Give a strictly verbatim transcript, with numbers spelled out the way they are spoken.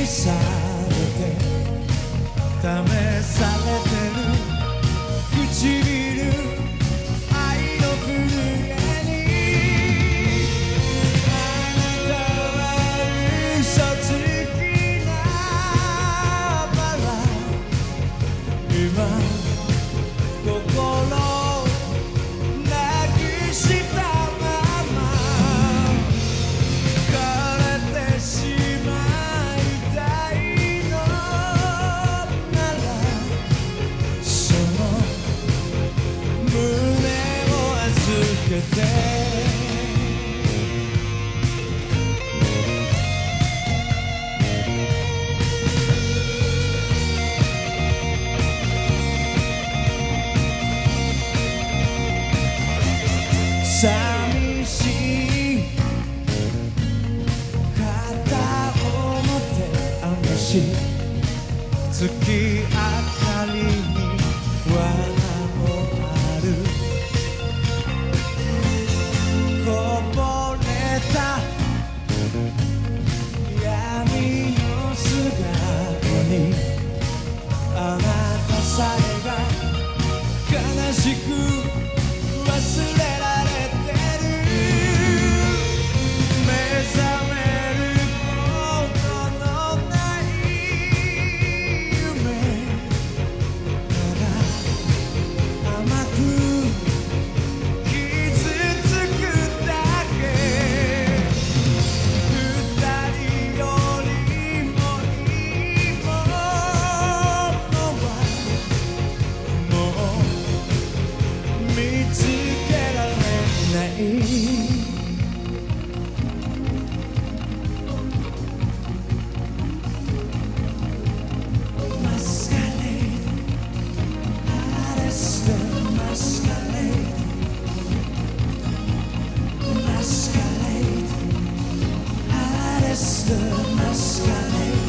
されて試されてる唇愛の震えにあなたは嘘つきなバラ今心なくしたまま枯れてしまいたいのならその胸を預けて寂しい片表暗し月明かりに罠もあるこぼれた闇の素顔にあなたさえが悲しく忘れられてる目覚めることのない夢ただ甘く傷つくだけ二人よりもいいものはもう見つけられないマスカレードアレストマスカレードマスカレードアレストマスカレード